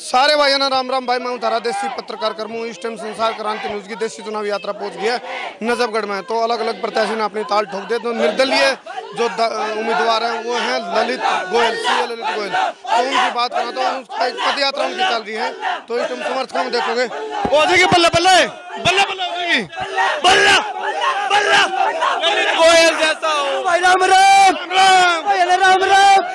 सारे भाइयों ने राम राम। भाई मैं हूं तारा देसी पत्रकार कर्मू। इस टाइम संसार क्रांति न्यूज की देसी चुनावी यात्रा पहुंच गई है नजफगढ़ में। तो अलग अलग प्रत्याशी ने अपनी ताल ठोक दी। तो निर्दलीय जो उम्मीदवार हैं वो हैं ललित गोयल, ललित गोयल। तो उनकी बात करना तो पद यात्रा उनकी चल रही है। तो इस टाइम समर्थकों में देखोगे हो जाएगी बल्ले बल्ले बल्ले बल्ले हो जाएगी बल्ला बल्ला ललित गोयल जैसा हो। भाई राम राम राम राम राम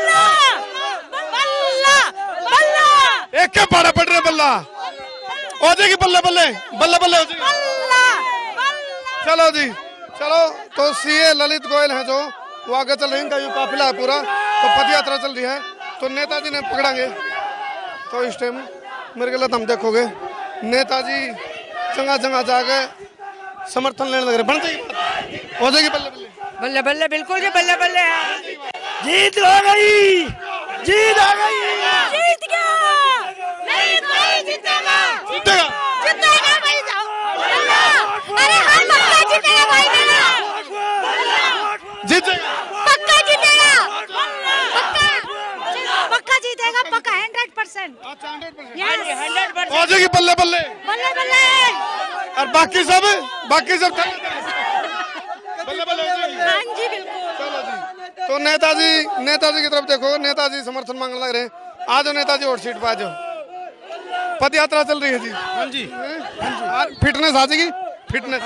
एक क्या पाड़ा पड़ रहे बल्ला हो जाएगी बल्ले बल्ले बल्ले बल्ले हो जाएगी। चलो जी चलो। तो सीए ललित गोयल हैं जो वो आगे चल रहे हैं। काफिला है पूरा। तो पद यात्रा चल रही है। तो नेताजी ने पकड़ांगे। तो इस टाइम मेरे गलत हम देखोगे नेताजी जगह जगह जाके समर्थन लेने लग रहे। बन जाएगी हो जाएगी बल्ले बल्ले बल्ले बल्ले बिल्कुल जी बल्ले बल्ले। जीत हो गई जीत आ गई जीत गया जीतेगा जीतेगा जीतेगा भाई अरे हर पक्का जीतेगा भाई जीतेगा पक्का जीतेगा पक्का जीतेगा पक्का 100%। अच्छा 100%। यस 100%। हो जाएगी बल्ले बल्ले बल्ले बल्ले। और बाकी सब बल्ले बल्ले हो जाएगी। हाँ जी बिल्कुल। चलो जी। तो नेताजी की तरफ देखो। नेताजी समर्थन मांगने लग रहे हैं। आ जाओ नेताजी और सीट पे आ जाओ। पद यात्रा चल रही है जी। हाँ जी फिटनेस आ जाएगी फिटनेस।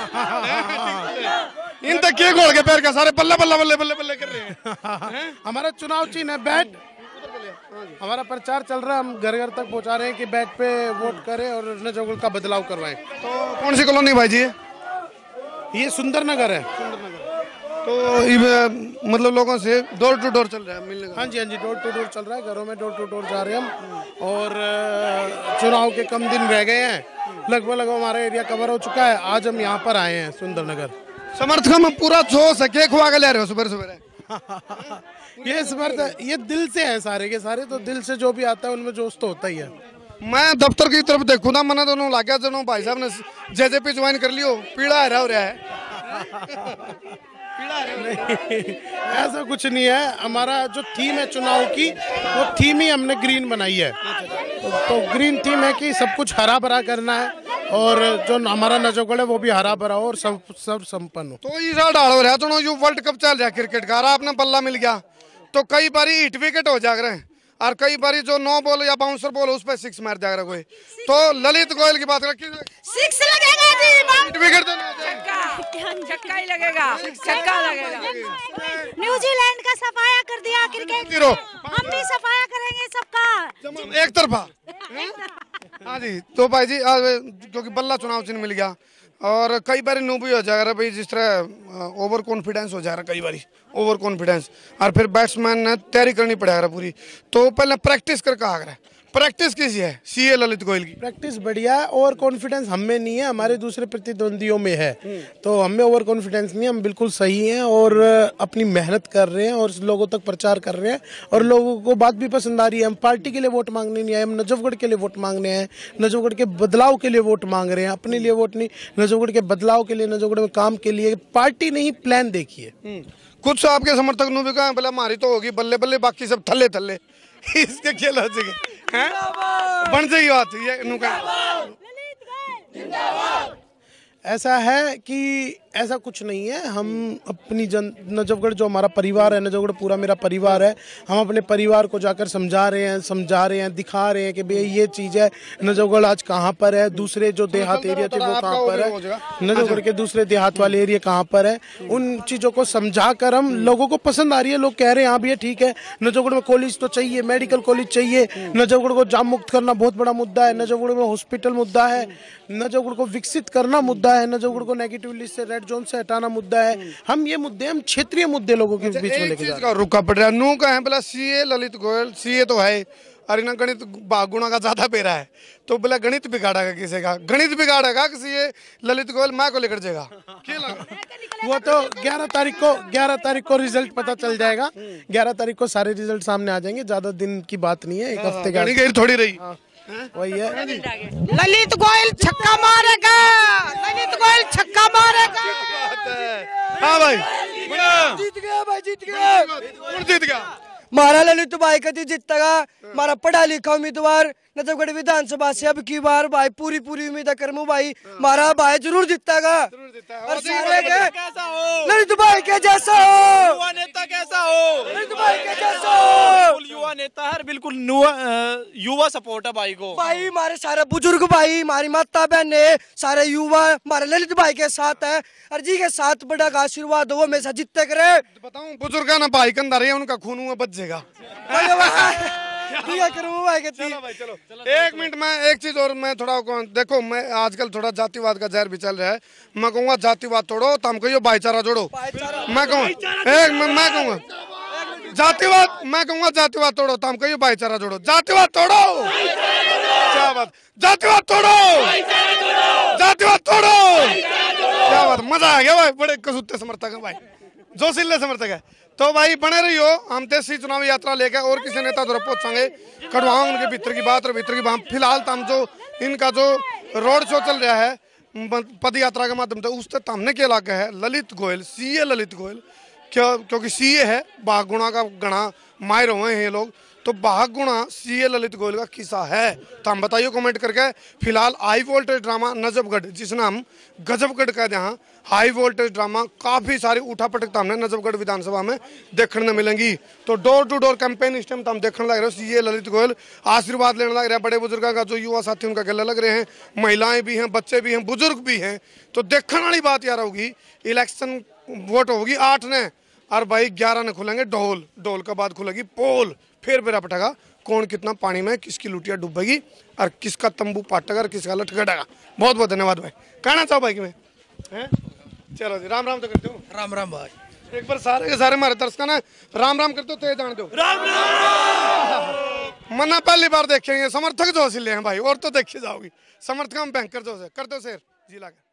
इन तक के घोल के पैर का सारे बल्ला बल्ला बल्ले बल्ले बल्ले कर रहे हैं। हमारा चुनाव चिन्ह है बैट। हमारा प्रचार चल रहा है। हम घर घर तक पहुंचा रहे हैं कि बैट पे वोट करें और नजफगढ़ का बदलाव करवाएं। तो कौन सी कॉलोनी भाई जी? ये सुंदर नगर है। तो मतलब लोगों से डोर टू डोर चल रहा है मिलने का? हाँ जी डोर टू डोर चल रहा है। घरों में डोर टू डोर जा रहे हैं हम। और चुनाव के कम दिन रह गए हैं। लगभग हमारा एरिया कवर हो चुका है। आज हम यहाँ पर आए हैं सुंदर नगर। समर्थकों में पूरा जोश है। केक खुआ के ले रहे हो सुबह सुबह? ये दिल से है सारे के सारे। तो दिल से जो भी आता है उनमें जोश तो होता ही है। मैं दफ्तर की तरफ देखूँ ना मैंने दोनों लागे दोनों भाई साहब ने जेजेपी ज्वाइन कर लियो। पीड़ा हो रहा है। ऐसा कुछ नहीं है। हमारा जो थीम है चुनाव की वो थीम ही हमने ग्रीन बनाई है। तो ग्रीन थीम है कि सब कुछ हरा भरा करना है और जो हमारा नजफगढ़ है वो भी हरा भरा हो और सब संपन्न हो। तो ये डाल हो रहा है यू वर्ल्ड कप चल रहा है क्रिकेट का। आपने बल्ला मिल गया तो कई बार हिट विकेट हो जा रहे हैं और कई बार जो नो बॉल या बाउंसर बॉल उस पर 6 मार जा रहा कोई। तो ललित गोयल की बात कर 6 लगेगा जी। हिट विकेट तो छक्का ही लगेगा छक्का लगेगा। न्यूजीलैंड का सफाया कर दिया क्रिकेट। हम भी सफाया करेंगे सबका एक तरफा। हाँ जी। तो भाई जी क्योंकि बल्ला चुनाव चिन्ह मिल गया और कई बार नो भी हो जा रहा भाई। जिस तरह ओवर कॉन्फिडेंस हो जा रहा कई बार ओवर कॉन्फिडेंस और फिर बैट्समैन ने तैयारी करनी पड़ेगा पूरी। तो पहले प्रैक्टिस करके आ रहा है। प्रैक्टिस किसी है सीए ललित गोयल की? प्रैक्टिस बढ़िया है। ओवर कॉन्फिडेंस हमें नहीं है, हमारे दूसरे प्रतिद्वंदियों में है। तो हमें ओवर कॉन्फिडेंस नहीं है। हम बिल्कुल सही हैं और अपनी मेहनत कर रहे हैं और लोगों तक प्रचार कर रहे हैं और लोगों को बात भी पसंद आ रही है। हम पार्टी के लिए वोट मांगने नहीं आए। हम नजफगढ़ के लिए वोट मांगने हैं। नजफगढ़ के बदलाव के लिए वोट मांग रहे हैं। अपने लिए वोट नहीं, नजफगढ़ के बदलाव के लिए, नजफगढ़ में काम के लिए। पार्टी नहीं प्लान देखिए। कुछ आपके समर्थक नु भी कहा बोला हमारी तो होगी बल्ले बल्ले बाकी सब थल्ले थल्ले। इसके खेल हो जाएगी बन जाएगी बात ये नु का। ऐसा है कि ऐसा कुछ नहीं है। हम अपनी नजफगढ़ जो हमारा परिवार है, नजफगढ़ पूरा मेरा परिवार है। हम अपने परिवार को जाकर समझा रहे हैं, दिखा रहे हैं कि भैया ये चीज़ है। नजफगढ़ आज कहाँ पर है, दूसरे जो देहात एरिया थे वो कहाँ पर है, नजफगढ़ के दूसरे देहात वाले एरिया कहाँ पर है, उन चीज़ों को समझा कर हम लोगों को पसंद आ रही है। लोग कह रहे हैं हाँ भैया ठीक है, नजफगढ़ में कॉलेज तो चाहिए, मेडिकल कॉलेज चाहिए। नजफगढ़ को जाम मुक्त करना बहुत बड़ा मुद्दा है। नजफगढ़ में हॉस्पिटल मुद्दा है। नजफगढ़ को विकसित करना मुद्दा है। नजफगढ़ को नेगेटिव लिस्ट से, रेड जोन से हटाना मुद्दा है। हम ये मुद्दे, हम क्षेत्रीय मुद्दे लोगों के बीच में लेके जा रहे हैं। रुका पड़ रहा है नू का है बोला सीए ललित गोयल। सीए तो है अरे ना गणित गुणा का ज्यादा पेरा है। तो बोला गणित बिगाड़ेगा किसी का, गणित बिगाड़ेगा किसी ये ललित गोयल माँ को लेकर जाएगा। वो तो 11 तारीख को रिजल्ट पता चल जाएगा। 11 तारीख को सारे रिजल्ट सामने आ जाएंगे। ज्यादा दिन की बात नहीं है, एक हफ्ते का थोड़ी रही। वही है। ललित गोयल छक्का मारेगा, ललित गोयल छक्का मारेगा। हाँ भाई जीत गया भाई, जीत गया। कौन जीत गया? मारा ललित भाई कभी जीतेगा, हमारा पढ़ा लिखा उम्मीदवार नजफगढ़ विधानसभा से अब की बार भाई पूरी उम्मीद करमू भाई, हमारा भाई जरूर जीतेगा। और सारे के ललित भाई के जैसा हो, युवा नेता कैसा हो, ललित भाई के जैसा हो, युवा नेता है, बिल्कुल युवा सपोर्ट है भाई को। भाई हमारे सारे बुजुर्ग भाई, हमारी माता बहने, सारे युवा हमारे ललित भाई के साथ है, और जी के साथ बड़ा का आशीर्वाद हो, हमेशा जीतते करे। बताऊं बुजुर्ग ना भाई कंधा रहे, उनका खून हुआ बचेगा। चलो 1 मिनट में एक चीज और मैं थोड़ा देखो, मैं आजकल थोड़ा जातिवाद का जहर भी चल रहा है, मैं कहूँगा जातिवाद तोड़ो तो हम कहियो भाईचारा जोड़ो। मैं कहूँगा जातिवाद, मैं कहूँगा जातिवाद तोड़ो तो हम कहियो भाईचारा जोड़ो। जातिवाद तोड़ो, क्या बात, जातिवाद तोड़ो, जातिवाद तोड़ो, क्या बात, मजा आ गया भाई, बड़े कसूते समर्थक है भाई, जोशीले समर्थक है। तो भाई बने रहियो, हम देसी चुनावी यात्रा लेकर और किसी नेता द्वारा पहुंचाएंगे, कढ़वाओं उनके भीतर की बात और भीतर की बात। फिलहाल तो हम जो इनका जो रोड शो चल रहा है पद यात्रा के माध्यम से, उससे सामने के इलाका है ललित गोयल, सीए ललित गोयल, क्योंकि सीए है बाघ गुणा का गणा मायर हुए हैं ये लोग, तो बाघ गुणा सीए ललित गोयल का किस्सा है, तो हम बताइए कमेंट करके। फिलहाल हाई वोल्टेज ड्रामा नजफगढ़, जिसने हम गजबगढ़ का जहाँ हाई वोल्टेज ड्रामा काफी सारी उठापटक हमने नजफगढ़ विधानसभा में देखने मिलेंगी। तो डोर टू डोर कैंपेन इस टाइम हम देखने लग रहे हो, सीए ललित गोयल आशीर्वाद लेने लग रहे हैं, बड़े बुजुर्गों का जो युवा साथी उनका गले लग रहे हैं, महिलाएं भी हैं, बच्चे भी हैं, बुजुर्ग भी हैं। तो देखने वाली बात यार होगी, इलेक्शन वोट होगी 8 ने, और भाई 11 ने खुलेंगे ढोल, ढोल के बाद खुलेगी पोल, फिर बेरा पटेगा कौन कितना पानी में किसकी लुटिया डूबेगी और किसका तंबू पाटेगा और किसका लटकेगा। बहुत बहुत धन्यवाद भाई, कहना चाहो भाई कि मैं हैं? चलो जी राम राम तो करते हो। राम राम भाई, एक बार सारे के सारे हमारे दर्शक ना राम राम करते हो तो ये जान दो राम राम। मना पहली बार देखेंगे समर्थक जो हसीले हैं भाई, और तो देखी जाओगी समर्थक हम बैंकर जो है करते हो शेर जी लाकर।